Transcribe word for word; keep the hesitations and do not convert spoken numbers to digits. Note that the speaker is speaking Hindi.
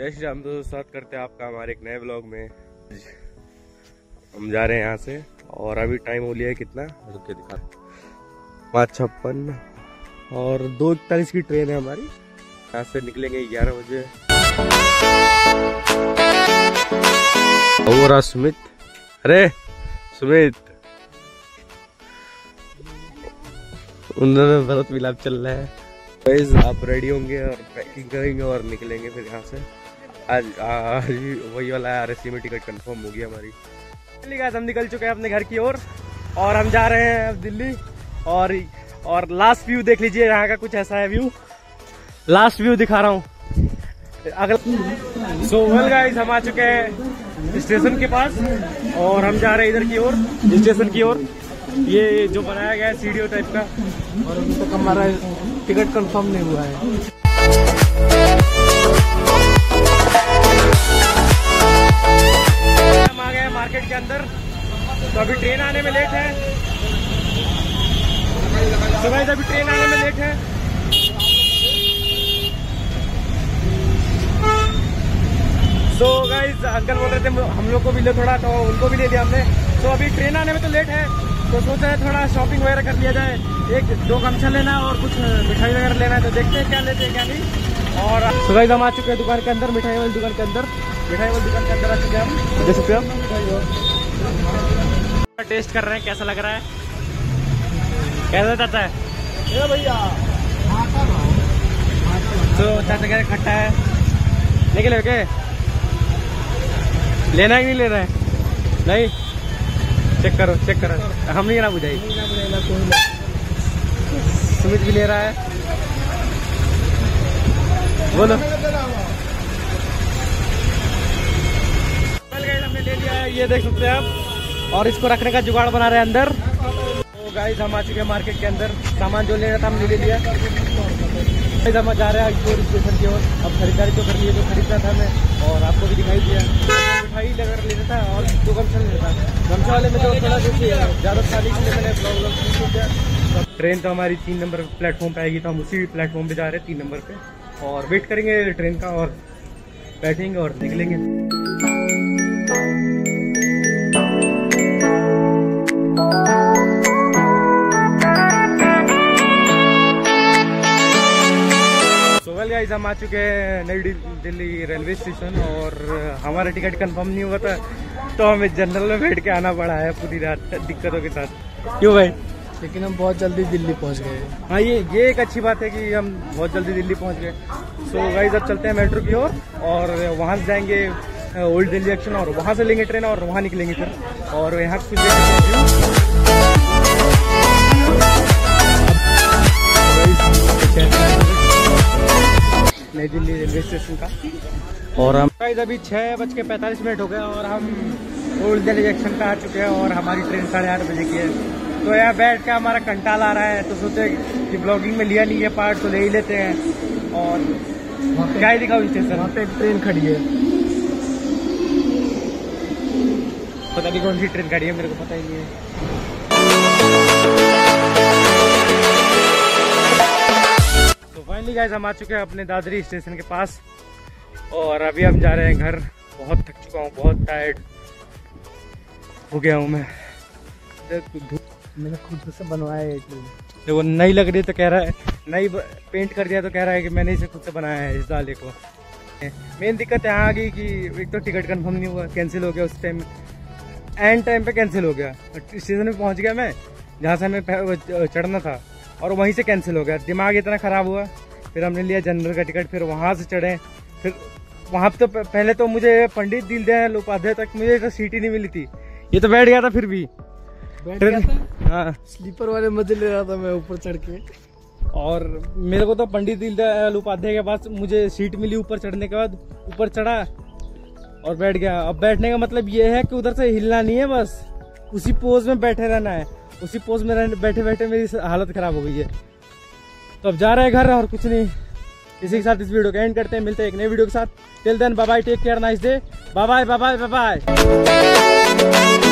जय श्री राम दोस्तों, स्वागत करते हैं आपका हमारे एक नए ब्लॉग में। हम जा रहे हैं यहाँ से और अभी टाइम हो लिया है कितना, रुक के दिखा, पाँच छप्पन और दो इकतालीस की ट्रेन है हमारी। यहाँ से निकलेंगे ग्यारह बजे। और सुमित, अरे सुमित, उन्होंने बहुत मिलाप चल रहा है। गाइस आप रेडी होंगे और पैकिंग करेंगे और निकलेंगे फिर यहाँ से। आज आज वही वाला है, आर एस सी में टिकट कंफर्म हो गई हमारी। गाइस हम निकल चुके हैं अपने घर की ओर और, और हम जा रहे हैं अब दिल्ली। और और लास्ट व्यू देख लीजिए, यहाँ का कुछ ऐसा है व्यू। लास्ट व्यू दिखा रहा हूँ अगला। सो वेल गाइस हम आ चुके हैं स्टेशन के पास और हम जा रहे हैं इधर की ओर, स्टेशन की ओर। ये जो बनाया गया है सीडीओ टाइप का, और अभी तक हमारा टिकट कंफर्म नहीं हुआ है। हम आ गए हैं मार्केट के अंदर, तो अभी ट्रेन आने में लेट है। तो गाइस अभी ट्रेन आने में लेट है। तो गाइस अंकल बोल रहे थे हम लोग को भी ले थोड़ा, तो उनको भी ले दिया हमने। तो अभी ट्रेन आने में तो लेट है, तो सोचा है थोड़ा शॉपिंग वगैरह कर लिया जाए। एक दो गमछा लेना और कुछ मिठाई वगैरह लेना है, तो देखते हैं क्या लेते हैं क्या नहीं। और तो गाइस हम आ चुके हैं दुकान के अंदर, मिठाई वाली दुकान के अंदर। मिठाई वाली दुकान के अंदर आ चुके हैं हम, देख सकते हो। टेस्ट कर रहे हैं कैसा लग रहा है, कैसा चाचा है भैया। तो चाचा कह रहे खट्टा है, लेके ले के लेना है कि नहीं लेना है? नहीं, चेक करो चेक करो, हम नहीं ना बुझाई। सुमित भी ले रहा है, बोलो। हमने ले लिया है, ये देख सकते हैं आप, और इसको रखने का जुगाड़ बना रहे हैं अंदर। तो गाइस हम आ चुके हैं मार्केट के अंदर, सामान जो लेना था हमने ले लिया। हम जा रहे हैं स्टेशन की ओर। अब खरीदारी तो कर लिए जो खरीदना था हमें, और आपको भी दिखाई दिया। मिठाई लेकर लेना था और दो गमछा लेना था। गमछा वाले में जो थोड़ा जैसे ज़्यादा खाली के लिए मैंने प्रॉब्लम शुरू किया। ट्रेन तो हमारी तीन नंबर प्लेटफॉर्म पे आएगी, तो हम उसी प्लेटफॉर्म पे जा रहे हैं, तीन नंबर पे, और वेट करेंगे ट्रेन का और बैठेंगे और निकलेंगे। गाइस हम आ चुके हैं नई दिल्ली रेलवे स्टेशन और हमारा टिकट कंफर्म नहीं हुआ था, तो हमें जनरल में बैठ के आना पड़ा है पूरी रात दिक्कतों के साथ। क्यों भाई? लेकिन हम बहुत जल्दी दिल्ली पहुंच गए। हाँ, ये ये एक अच्छी बात है कि हम बहुत जल्दी दिल्ली पहुंच गए। सो गाइस अब चलते हैं मेट्रो की ओर और, और वहाँ से जाएंगे ओल्ड दिल्ली जंक्शन, और वहाँ से लेंगे ट्रेन और वहाँ निकलेंगे फिर। और यहाँ कुछ नई दिल्ली रेलवे स्टेशन का। और हम अभी छः बज के पैंतालीस मिनट हो गए और हम ओल्ड दिल्ली जंक्शन पे आ चुके हैं और हमारी ट्रेन साढ़े आठ बजे की है। तो यहाँ बैठ के हमारा कंटाल आ रहा है, तो सोचे कि ब्लॉगिंग में लिया नहीं है पार्ट, तो ले ही लेते हैं। और क्या ही दिखाऊँ स्टेशन, वहाँ पे एक ट्रेन खड़ी है, पता नहीं कौन सी ट्रेन खड़ी है, मेरे को पता ही नहीं है। फाइनली गाइस हम आ चुके हैं अपने दादरी स्टेशन के पास और अभी हम जा रहे हैं घर। बहुत थक चुका हूँ, बहुत टायर्ड हो गया हूँ मैं। मैंने खुद से बनवाया है, देखो नई लग रही तो कह रहा है, नई पेंट कर दिया तो कह रहा है कि मैंने इसे खुद से बनाया है इस दाले को। मेन दिक्कत यहाँ आ गई कि एक तो टिकट कंफर्म नहीं हुआ, कैंसिल हो गया उस टाइम, एंड टाइम पे कैंसिल हो गया। स्टेशन पे पहुँच गया मैं जहाँ से हमें चढ़ना था, और वहीं से कैंसिल हो गया। दिमाग इतना ख़राब हुआ, फिर हमने लिया जनरल का टिकट, फिर वहाँ से चढ़े। फिर वहाँ तो पहले तो मुझे पंडित दीनदयाल उपाध्याय तक मुझे तो सीट ही नहीं मिली थी। ये तो बैठ गया था, फिर भी बैठ गया था। हाँ, स्लीपर वाले मजे ले रहा था मैं ऊपर चढ़ के। और मेरे को तो पंडित दीनदयाल उपाध्याय के पास मुझे सीट मिली ऊपर चढ़ने के बाद, ऊपर चढ़ा और बैठ गया। अब बैठने का मतलब ये है कि उधर से हिलना नहीं है, बस उसी पोज में बैठे रहना है। उसी पोज में बैठे बैठे मेरी हालत खराब हो गई है। तो अब जा रहे हैं घर और कुछ नहीं। इसी के साथ इस वीडियो का एंड करते हैं, मिलते हैं एक नए वीडियो के साथ। Till then bye bye, take care, nice day, bye bye bye bye bye.